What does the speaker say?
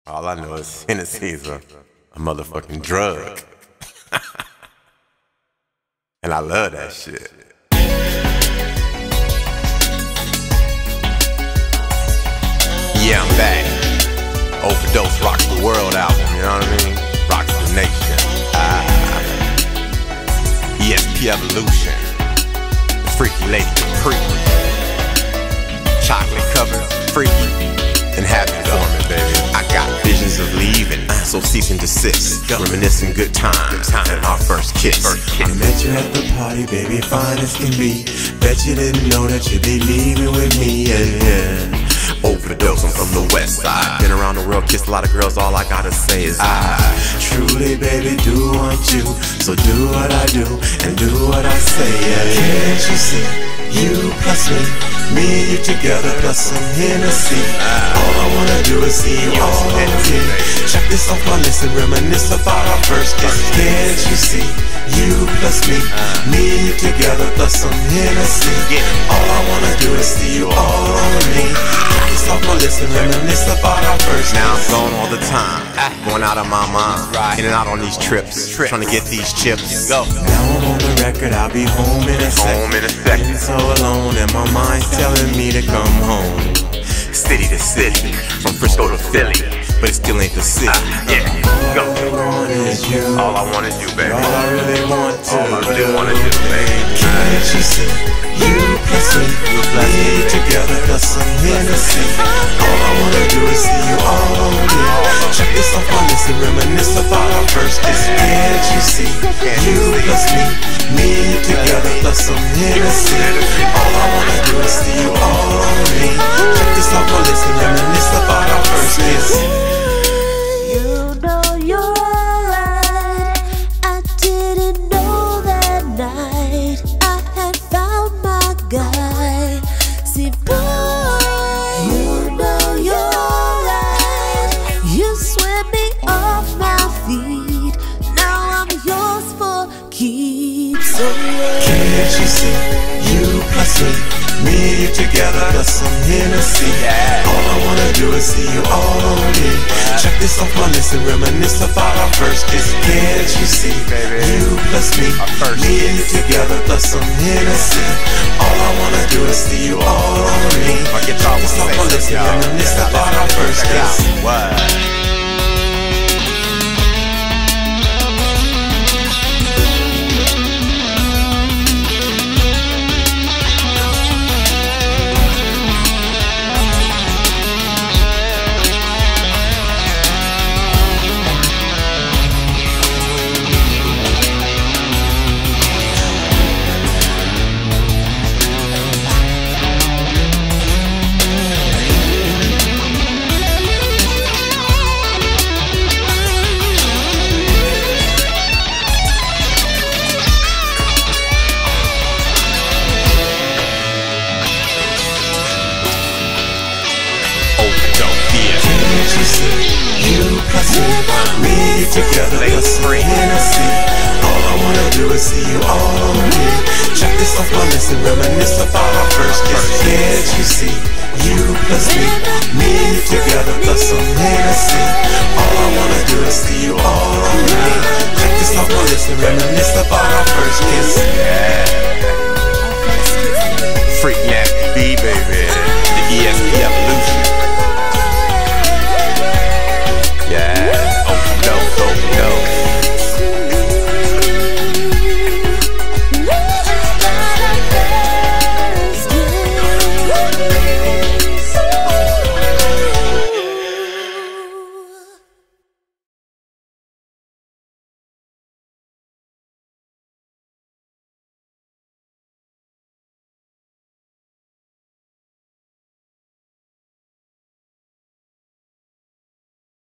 All I know is Hennessy's a motherfucking drug. And I love that shit. Yeah, I'm back. Overdose rocks the world album, you know what I mean? Rocks the nation. ESP EVOLUtion. The freaky lady Capri. Chocolate covered, freaky. And happy for me, baby. I got visions of leaving, so cease and desist. Reminiscing good times and our first kiss. I met you at the party, baby, fine as can be. Bet you didn't know that you'd be leaving with me, yeah. Overdose, I'm from the west side. Been around the world, kissed a lot of girls, all I gotta say is I truly, baby, do want you. So do what I do and do what I say, yeah. Can't you see, you plus me and you together plus some Hennessy. All I wanna do is see you all on me. Check this off my list and reminisce about our first kiss. Can't you see, you plus me and you together plus some Hennessy. All I wanna do is see you all on me. Off my list and reminisce about our first. Now I'm gone all the time, going out of my mind, in and out on these trips, trying to get these chips. Go. Now I'm on the record, I'll be home in a second. So alone and my mind's telling me to come home. City to city, from Frisco to Philly, but it still ain't the city. Yeah, go. All I want is you. All I wanna do, baby. All I really want to All I really wanna do, baby. Can't you see, you plus me together plus some Hennessy. All I wanna do is see you all on me. Check this off my list and reminisce about our first kiss. Can't you see, you plus me together plus some Hennessy. All I wanna do is see you all on me. Check this off my list and reminisce about our first kiss. You know you're alright. I didn't know that night I had found my guy. See, boy, you know you're alright. You swept me off my feet. Now I'm yours for keeps. So can't you see, you plus me and you together plus some Hennessy. All I wanna do is see you all on me. Check this off my list and reminisce about our first kiss. Can't you see, you plus me and you together plus some Hennessy. All I wanna do is see you all on me. Check this off my list and reminisce about our first kiss. You plus me together plus some Hennessy. All I wanna do is see you all on me. Check this off my list and reminisce about our first kiss. Can't you see, you plus me together plus some Hennessy. All I wanna do is see you all on me. Check this off my list and reminisce about our first kiss. Freak nasty.